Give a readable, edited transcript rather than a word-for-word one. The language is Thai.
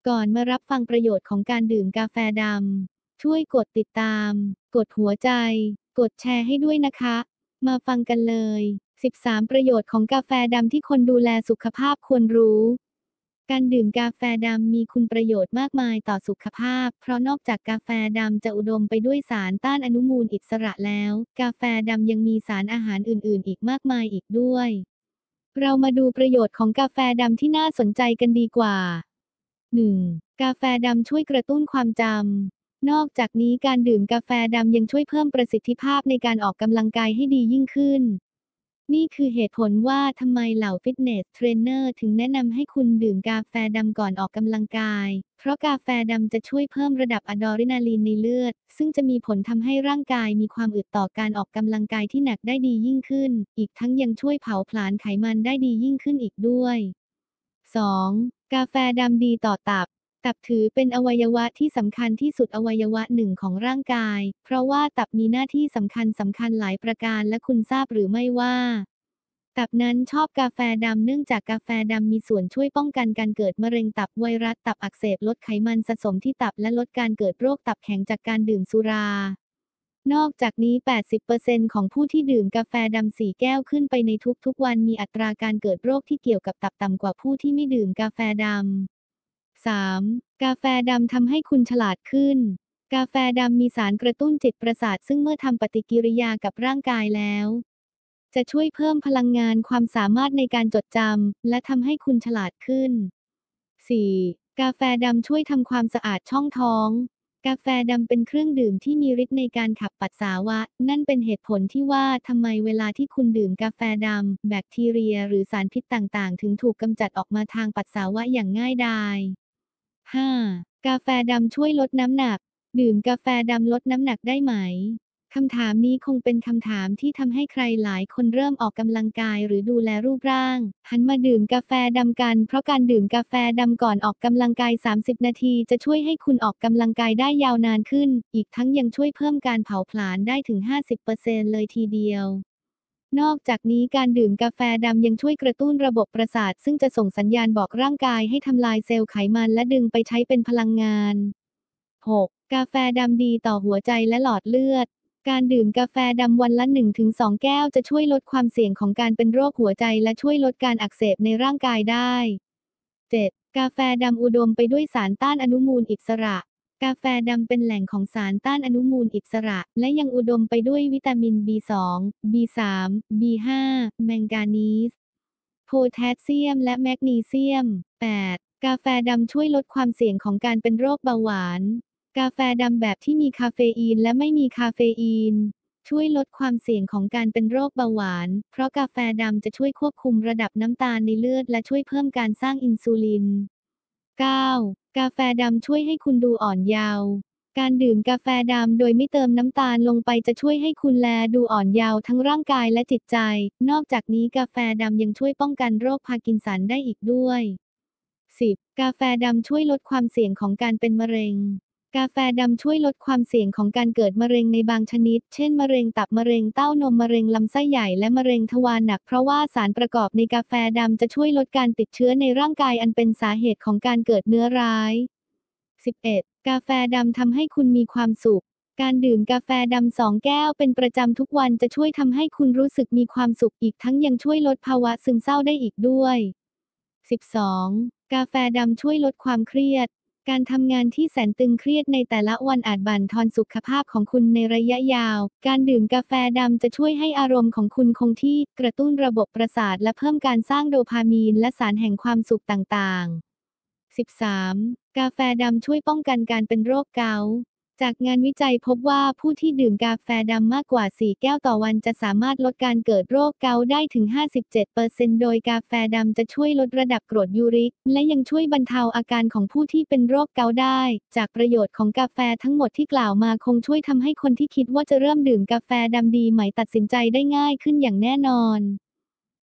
ก่อนมารับฟังประโยชน์ของการดื่มกาแฟดำช่วยกดติดตามกดหัวใจกดแชร์ให้ด้วยนะคะมาฟังกันเลย13ประโยชน์ของกาแฟดำที่คนดูแลสุขภาพควรรู้การดื่มกาแฟดำมีคุณประโยชน์มากมายต่อสุขภาพเพราะนอกจากกาแฟดำจะอุดมไปด้วยสารต้านอนุมูลอิสระแล้วกาแฟดำยังมีสารอาหารอื่นๆอีกมากมายอีกด้วยเรามาดูประโยชน์ของกาแฟดำที่น่าสนใจกันดีกว่า 1. กาแฟดำช่วยกระตุ้นความจำ นอกจากนี้การดื่มกาแฟดำยังช่วยเพิ่มประสิทธิภาพในการออกกำลังกายให้ดียิ่งขึ้น นี่คือเหตุผลว่าทำไมเหล่าฟิตเนสเทรนเนอร์ถึงแนะนำให้คุณดื่มกาแฟดำก่อนออกกำลังกาย เพราะกาแฟดำจะช่วยเพิ่มระดับอะดรีนาลีนในเลือด ซึ่งจะมีผลทำให้ร่างกายมีความอึดต่อการออกกำลังกายที่หนักได้ดียิ่งขึ้น อีกทั้งยังช่วยเผาผลาญไขมันได้ดียิ่งขึ้นอีกด้วย 2. กาแฟดำดีต่อตับ ตับถือเป็นอวัยวะที่สำคัญที่สุดอวัยวะหนึ่งของร่างกาย เพราะว่าตับมีหน้าที่สำคัญหลายประการและคุณทราบหรือไม่ว่า ตับนั้นชอบกาแฟดำเนื่องจากกาแฟดำมีส่วนช่วยป้องกันการเกิดมะเร็งตับไวรัสตับอักเสบลดไขมันสะสมที่ตับและลดการเกิดโรคตับแข็งจากการดื่มสุรา นอกจากนี้ 80% ของผู้ที่ดื่มกาแฟดำ4แก้วขึ้นไปในทุกๆวันมีอัตราการเกิดโรคที่เกี่ยวกับตับต่ำกว่าผู้ที่ไม่ดื่มกาแฟดำ 3. กาแฟดำทำให้คุณฉลาดขึ้น กาแฟดำมีสารกระตุ้นจิตประสาทซึ่งเมื่อทำปฏิกิริยากับร่างกายแล้วจะช่วยเพิ่มพลังงานความสามารถในการจดจำและทำให้คุณฉลาดขึ้น 4. กาแฟดำช่วยทำความสะอาดช่องท้อง กาแฟดำเป็นเครื่องดื่มที่มีฤทธิ์ในการขับปัสสาวะ นั่นเป็นเหตุผลที่ว่าทำไมเวลาที่คุณดื่มกาแฟดำแบคทีเรียหรือสารพิษต่างๆ ถึงถูกกำจัดออกมาทางปัสสาวะอย่างง่ายดาย 5. กาแฟดำช่วยลดน้ำหนัก ดื่มกาแฟดำลดน้ำหนักได้ไหม คำถามนี้คงเป็นคำถามที่ทำให้ใครหลายคนเริ่มออกกำลังกายหรือดูแลรูปร่าง หันมาดื่มกาแฟดำกัน เพราะการดื่มกาแฟดำก่อนออกกำลังกาย 30 นาทีจะช่วยให้คุณออกกำลังกายได้ยาวนานขึ้น อีกทั้งยังช่วยเพิ่มการเผาผลาญได้ถึง 50% เลยทีเดียว นอกจากนี้การดื่มกาแฟดำยังช่วยกระตุ้นระบบประสาทซึ่งจะส่งสัญญาณบอกร่างกายให้ทำลายเซลล์ไขมันและดึงไปใช้เป็นพลังงาน 6. กาแฟดำดีต่อหัวใจและหลอดเลือด การดื่มกาแฟดำวันละ 1-2 แก้วจะช่วยลดความเสี่ยงของการเป็นโรคหัวใจและช่วยลดการอักเสบในร่างกายได้ 7. กาแฟดำอุดมไปด้วยสารต้านอนุมูลอิสระ กาแฟดำเป็นแหล่งของสารต้านอนุมูลอิสระ และยังอุดมไปด้วยวิตามิน B2 B3 B5 แมงกานีส โพแทสเซียมและแมกนีเซียม 8. กาแฟดำช่วยลดความเสี่ยงของการเป็นโรคเบาหวาน กาแฟดำแบบที่มีคาเฟอีนและไม่มีคาเฟอีน ช่วยลดความเสี่ยงของการเป็นโรคเบาหวาน เพราะกาแฟดำจะช่วยควบคุมระดับน้ำตาลในเลือดและช่วยเพิ่มการสร้างอินซูลิน 9. กาแฟดำช่วยให้คุณดูอ่อนเยาว์ การดื่มกาแฟดำโดยไม่เติมน้ำตาลลงไปจะช่วยให้คุณแลดูอ่อนเยาว์ทั้งร่างกายและจิตใจ นอกจากนี้กาแฟดำยังช่วยป้องกันโรคพาร์กินสันได้อีกด้วย 10. กาแฟดำช่วยลดความเสี่ยงของการเป็นมะเร็ง กาแฟดำช่วยลดความเสี่ยงของการเกิดมะเร็งในบางชนิด เช่นมะเร็งตับมะเร็งเต้านมมะเร็งลำไส้ใหญ่และมะเร็งทวารหนักเพราะว่าสารประกอบในกาแฟดำจะช่วยลดการติดเชื้อในร่างกายอันเป็นสาเหตุของการเกิดเนื้อร้าย 11. กาแฟดำทำให้คุณมีความสุข การดื่มกาแฟดำ2แก้วเป็นประจำทุกวันจะช่วยทำให้คุณรู้สึกมีความสุขอีกทั้งยังช่วยลดภาวะซึมเศร้าได้อีกด้วย 12. กาแฟดำช่วยลดความเครียด การทำงานที่แสนตึงเครียดในแต่ละวันอาจบั่นทอนสุขภาพของคุณในระยะยาว การดื่มกาแฟดำจะช่วยให้อารมณ์ของคุณคงที่ กระตุ้นระบบประสาทและเพิ่มการสร้างโดพามีนและสารแห่งความสุขต่างๆ 13. กาแฟดำช่วยป้องกันการเป็นโรคเกาต์ จากงานวิจัยพบว่าผู้ที่ดื่มกาแฟดำมากกว่า 4 แก้วต่อวันจะสามารถลดการเกิดโรคเกาต์ได้ถึง 57% โดยกาแฟดำจะช่วยลดระดับกรดยูริก และยังช่วยบรรเทาอาการของผู้ที่เป็นโรคเกาต์ได้ จากประโยชน์ของกาแฟทั้งหมดที่กล่าวมาคงช่วยทำให้คนที่คิดว่าจะเริ่มดื่มกาแฟดำดีไหมตัดสินใจได้ง่ายขึ้นอย่างแน่นอน